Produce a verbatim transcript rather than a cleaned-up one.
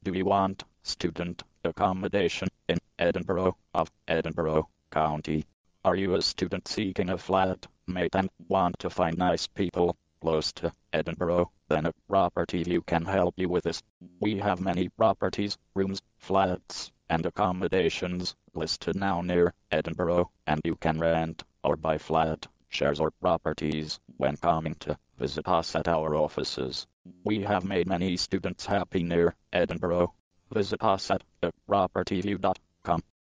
Do you want student accommodation in Edinburgh of Edinburgh County? Are you a student seeking a flat mate and want to find nice people close to Edinburgh? Then a property view can help you with this. We have many properties, rooms, flats, and accommodations listed now near Edinburgh, and you can rent or buy flat, shares or properties when coming to visit us at our offices. We have made many students happy near Edinburgh. Visit us at a property view dot com.